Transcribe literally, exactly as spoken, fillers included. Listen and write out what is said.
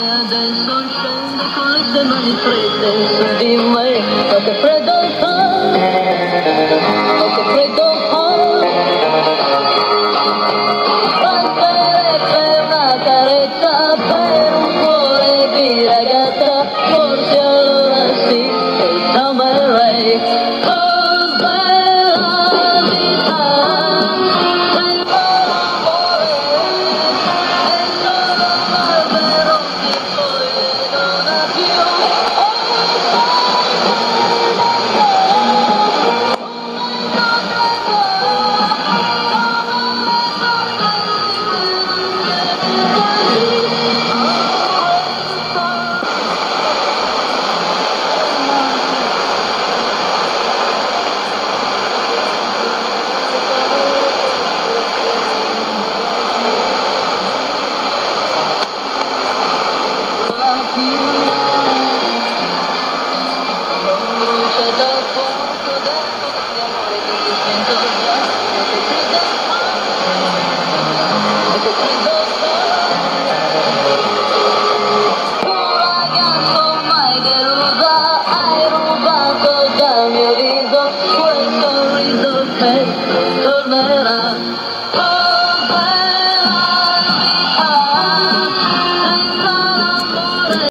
Adesso scende con le sue mani fredde su di me, ma che freddo fa, ma che freddo fa. Basterebbe una carezza per un cuore di ragazza, forse allora sì, e t'amerei. Quel sorriso che tornerà.